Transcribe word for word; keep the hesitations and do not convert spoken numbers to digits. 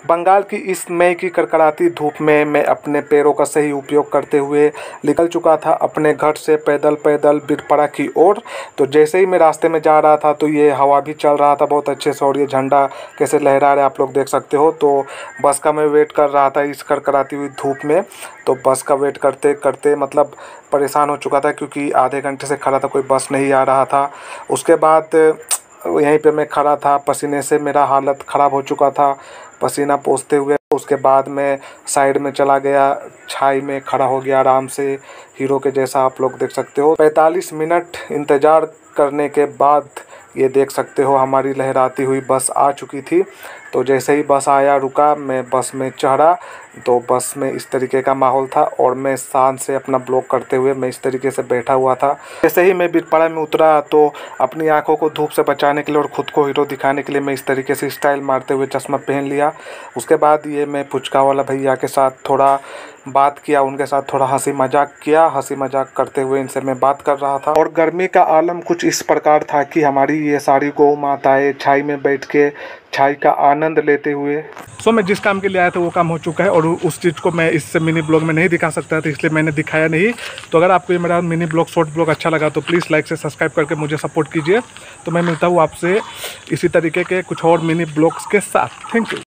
बंगाल की इस मई की कड़कड़ाती धूप में मैं अपने पैरों का सही उपयोग करते हुए निकल चुका था अपने घर से पैदल पैदल बिरपड़ा की ओर। तो जैसे ही मैं रास्ते में जा रहा था तो ये हवा भी चल रहा था बहुत अच्छे से, और ये झंडा कैसे लहरा रहा है आप लोग देख सकते हो। तो बस का मैं वेट कर रहा था इस कड़कड़ाती हुई धूप में। तो बस का वेट करते करते मतलब परेशान हो चुका था, क्योंकि आधे घंटे से खड़ा था, कोई बस नहीं आ रहा था। उसके बाद यहीं पे मैं खड़ा था, पसीने से मेरा हालत ख़राब हो चुका था पसीना पोंछते हुए। उसके बाद मैं साइड में चला गया, छाई में खड़ा हो गया आराम से, हीरो के जैसा आप लोग देख सकते हो। पैंतालीस मिनट इंतज़ार करने के बाद ये देख सकते हो हमारी लहराती हुई बस आ चुकी थी। तो जैसे ही बस आया रुका, मैं बस में चढ़ा तो बस में इस तरीके का माहौल था, और मैं शान से अपना ब्लॉग करते हुए मैं इस तरीके से बैठा हुआ था। जैसे ही मैं बिरपड़ा में उतरा तो अपनी आंखों को धूप से बचाने के लिए और ख़ुद को हीरो दिखाने के लिए मैं इस तरीके से स्टाइल मारते हुए चश्मा पहन लिया। उसके बाद ये मैं पुचका वाला भैया के साथ थोड़ा बात किया, उनके साथ थोड़ा हंसी मजाक किया। हंसी मजाक करते हुए इनसे मैं बात कर रहा था। और गर्मी का आलम कुछ इस प्रकार था कि हमारी ये सारी गौ माताएं छाई में बैठ के छाई का आनंद लेते हुए। सो मैं जिस काम के लिए आया था वो काम हो चुका है, और उस चीज़ को मैं इस मिनी ब्लॉग में नहीं दिखा सकता था, इसलिए मैंने दिखाया नहीं। तो अगर आपको ये मेरा मिनी ब्लॉग शॉर्ट ब्लॉग अच्छा लगा तो प्लीज़ लाइक से सब्सक्राइब करके मुझे सपोर्ट कीजिए। तो मैं मिलता हूँ आपसे इसी तरीके के कुछ और मिनी ब्लॉग्स के साथ। Thank you.